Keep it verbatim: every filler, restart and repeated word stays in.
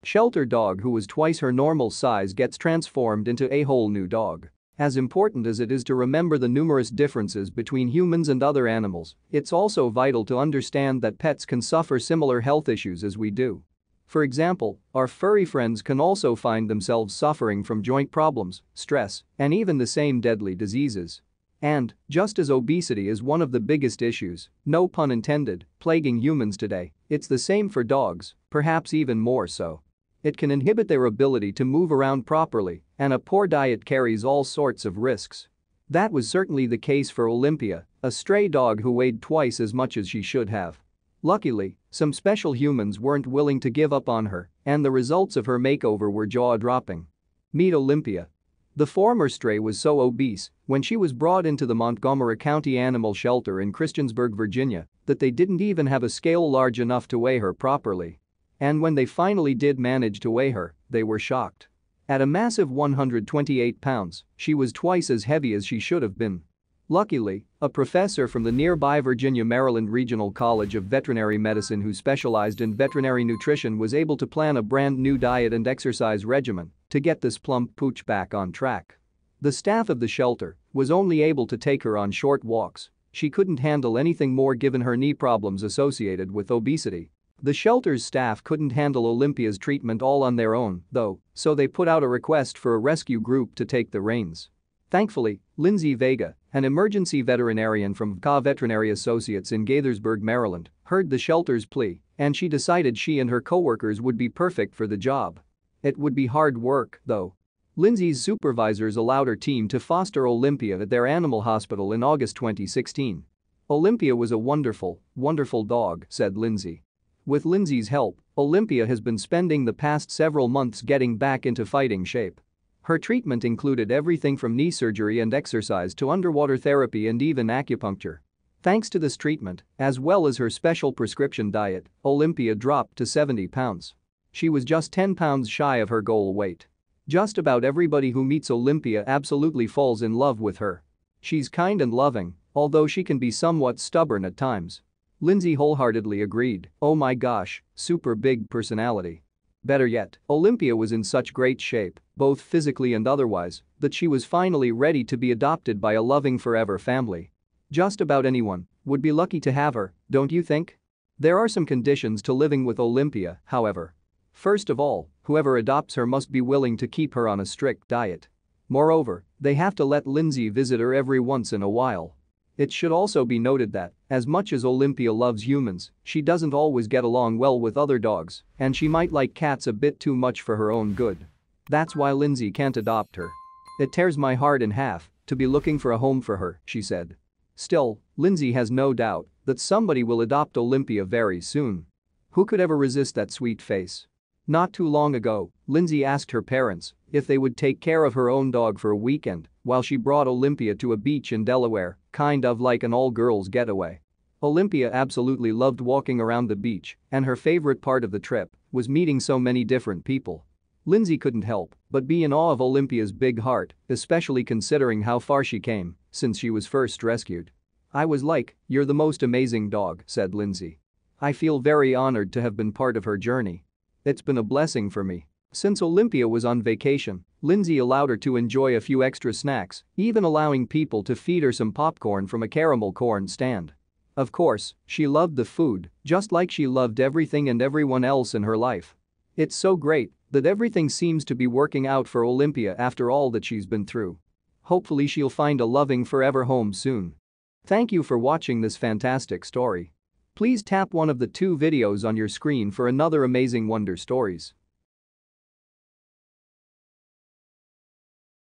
Shelter dog who was twice her normal size gets transformed into a whole new dog. As important as it is to remember the numerous differences between humans and other animals, it's also vital to understand that pets can suffer similar health issues as we do. For example, our furry friends can also find themselves suffering from joint problems, stress, and even the same deadly diseases. And, just as obesity is one of the biggest issues, no pun intended, plaguing humans today, it's the same for dogs, perhaps even more so. It can inhibit their ability to move around properly, and a poor diet carries all sorts of risks. That was certainly the case for Olympia, a stray dog who weighed twice as much as she should have. Luckily, some special humans weren't willing to give up on her, and the results of her makeover were jaw-dropping. Meet Olympia. The former stray was so obese when she was brought into the Montgomery County Animal Shelter in Christiansburg, Virginia, that they didn't even have a scale large enough to weigh her properly. And when they finally did manage to weigh her, they were shocked. At a massive one hundred twenty-eight pounds, she was twice as heavy as she should have been. Luckily, a professor from the nearby Virginia-Maryland Regional College of Veterinary Medicine who specialized in veterinary nutrition was able to plan a brand new diet and exercise regimen to get this plump pooch back on track. The staff of the shelter was only able to take her on short walks. She couldn't handle anything more given her knee problems associated with obesity. The shelter's staff couldn't handle Olympia's treatment all on their own, though, so they put out a request for a rescue group to take the reins. Thankfully, Lindsay Vega, an emergency veterinarian from V C A Veterinary Associates in Gaithersburg, Maryland, heard the shelter's plea, and she decided she and her coworkers would be perfect for the job. It would be hard work, though. Lindsay's supervisors allowed her team to foster Olympia at their animal hospital in August twenty sixteen. Olympia was a wonderful, wonderful dog, said Lindsay. With Lindsay's help, Olympia has been spending the past several months getting back into fighting shape. Her treatment included everything from knee surgery and exercise to underwater therapy and even acupuncture. Thanks to this treatment, as well as her special prescription diet, Olympia dropped to seventy pounds. She was just ten pounds shy of her goal weight. Just about everybody who meets Olympia absolutely falls in love with her. She's kind and loving, although she can be somewhat stubborn at times. Lindsay wholeheartedly agreed. Oh my gosh, super big personality. Better yet, Olympia was in such great shape, both physically and otherwise, that she was finally ready to be adopted by a loving forever family. Just about anyone would be lucky to have her, don't you think? There are some conditions to living with Olympia, however. First of all, whoever adopts her must be willing to keep her on a strict diet. Moreover, they have to let Lindsay visit her every once in a while. It should also be noted that, as much as Olympia loves humans, she doesn't always get along well with other dogs, and she might like cats a bit too much for her own good. That's why Lindsay can't adopt her. It tears my heart in half to be looking for a home for her, she said. Still, Lindsay has no doubt that somebody will adopt Olympia very soon. Who could ever resist that sweet face? Not too long ago, Lindsay asked her parents if they would take care of her own dog for a weekend while she brought Olympia to a beach in Delaware, kind of like an all-girls getaway. Olympia absolutely loved walking around the beach, and her favorite part of the trip was meeting so many different people. Lindsay couldn't help but be in awe of Olympia's big heart, especially considering how far she came since she was first rescued. I was like, "You're the most amazing dog," said Lindsay. I feel very honored to have been part of her journey. It's been a blessing for me. Since Olympia was on vacation, Lindsay allowed her to enjoy a few extra snacks, even allowing people to feed her some popcorn from a caramel corn stand. Of course, she loved the food, just like she loved everything and everyone else in her life. It's so great that everything seems to be working out for Olympia after all that she's been through. Hopefully she'll find a loving forever home soon. Thank you for watching this fantastic story. Please tap one of the two videos on your screen for another amazing wonder stories.